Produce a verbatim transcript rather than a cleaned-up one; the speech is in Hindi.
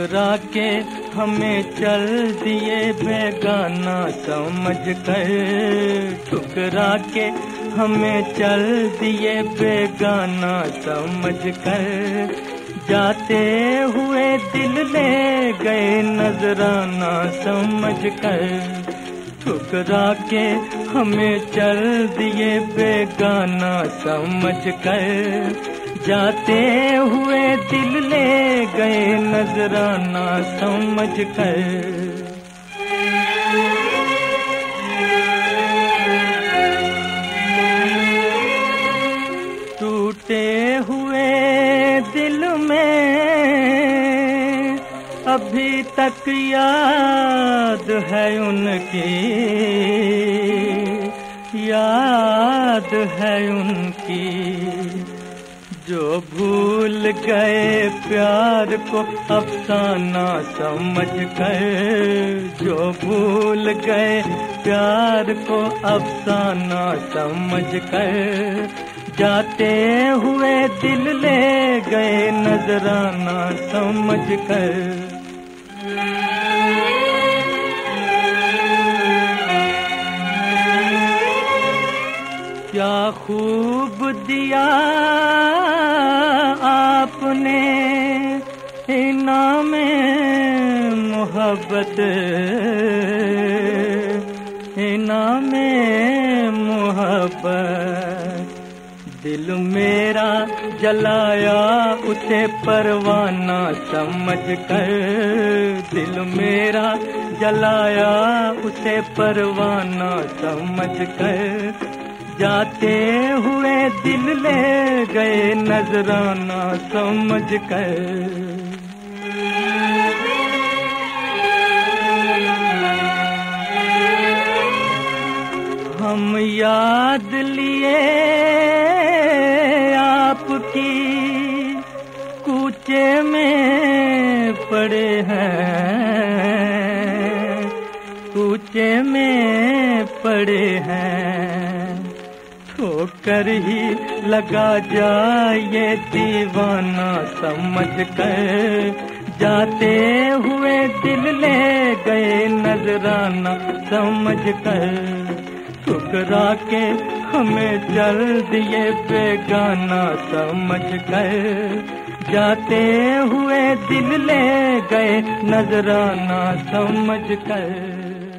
ठुकरा के हमें चल दिए बेगाना समझ कर, ठुकरा के हमें चल दिए बेगाना समझ कर, जाते हुए दिल ले गए नजराना समझ कर, ठुकरा के हमें चल दिए बेगाना समझ कर, जाते हुए दिल ले गए नजराना समझ कर। टूटे हुए दिल में अभी तक याद है उनकी, याद है उनकी, जो भूल गए प्यार को अफसाना समझ कर, जो भूल गए प्यार को अफसाना समझ कर, जाते हुए दिल ले गए नजराना समझ कर। क्या खूब दिया आपने इनाम मोहब्बत, इनाम मोहब्बत, दिल मेरा जलाया उसे परवाना समझ कर, दिल मेरा जलाया उसे परवाना समझ कर, जाते हुए दिल ले गए नजराना समझ कर। हम याद लिए आपकी कूचे में पड़े हैं, कूचे में पड़े हैं, ठोकर ही लगा जाए दीवाना समझ कर, जाते हुए दिल ले गए नजराना समझ कर, ठुकरा के हमें चल दिए बेगाना समझ कर, जाते हुए दिल ले गए नजराना समझ कर।